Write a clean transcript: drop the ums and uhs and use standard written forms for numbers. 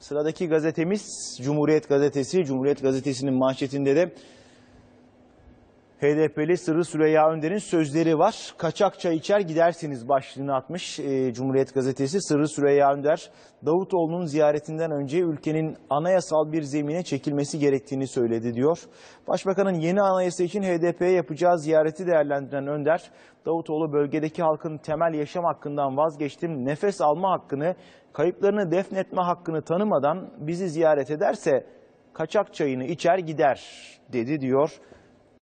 Sıradaki gazetemiz Cumhuriyet Gazetesi. Cumhuriyet Gazetesi'nin manşetinde de HDP'li Sırrı Süreyya Önder'in sözleri var. Kaçak çay içer gidersiniz başlığını atmış Cumhuriyet Gazetesi. Sırrı Süreyya Önder, Davutoğlu'nun ziyaretinden önce ülkenin anayasal bir zemine çekilmesi gerektiğini söyledi diyor. Başbakanın yeni anayasa için HDP'ye yapacağı ziyareti değerlendiren Önder, Davutoğlu bölgedeki halkın temel yaşam hakkından vazgeçtim, nefes alma hakkını, kayıplarını defnetme hakkını tanımadan bizi ziyaret ederse kaçak çayını içer gider dedi diyor.